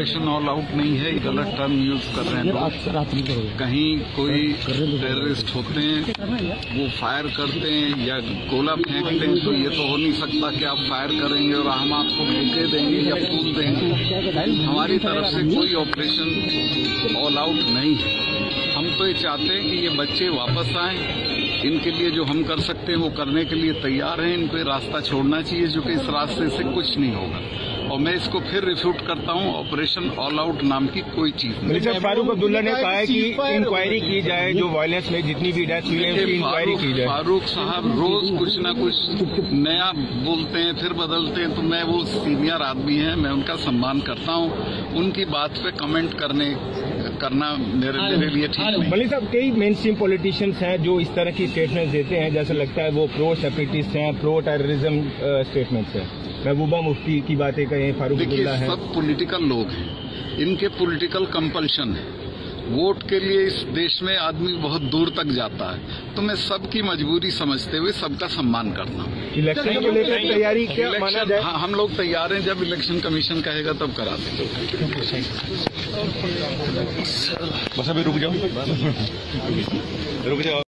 Operation all out नहीं है, गलत टर्म यूज कर रहे हैं लोग। कहीं कोई टेररिस्ट होते हैं, वो फायर करते हैं या गोला फेंकते हैं, तो ये तो हो नहीं सकता कि आप फायर करेंगे और हम आपको बुके देंगे या फूल देंगे। हमारी तरफ से कोई ऑपरेशन ऑल आउट नहीं है। हम तो ये चाहते हैं कि ये बच्चे वापस आएं, इनके लिए जो हम कर सकते हैं वो करने के लिए तैयार हैं। इनको ये रास्ता छोड़ना चाहिए, जो कि इस रास्ते से कुछ नहीं होगा। और मैं इसको फिर रिफ्यूट करता हूं, ऑपरेशन ऑल आउट नाम की कोई चीज नहीं। मिलिटेंट फारूक अब्दुल्ला ने कहा है कि इंक्वायरी की जाए, जो वायलेंस में जितनी भी डेथ हुई है उसकी इंक्वायरी की जाए। फारूक साहब रोज कुछ न कुछ नया बोलते हैं, फिर बदलते हैं। तो मैं, वो सीनियर आदमी है, मैं उनका सम्मान करता हूं। उनकी बात पे कमेंट करना मेरे लिए ठीक नहीं। मलिक साहब, कई मेन स्ट्रीम पॉलिटिशियंस हैं जो इस तरह की स्टेटमेंट्स देते हैं, जैसे लगता है वो प्रो सेपरेटिस्ट हैं, प्रो टेररिज्म स्टेटमेंट्स हैं। महबूबा मुफ्ती की बातें कहें, फारूक अब्दुल्ला है। सब पॉलिटिकल लोग हैं, इनके पॉलिटिकल कंपल्शन है। वोट के लिए इस देश में आदमी बहुत दूर तक जाता है, तो मैं सबकी मजबूरी समझते हुए सबका सम्मान करता हूँ। इलेक्शन को लेकर तैयारी क्या माना जाए? हाँ, हम लोग तैयार हैं। जब इलेक्शन कमीशन कहेगा तब करा देंगे। बस अभी रुक जाओ।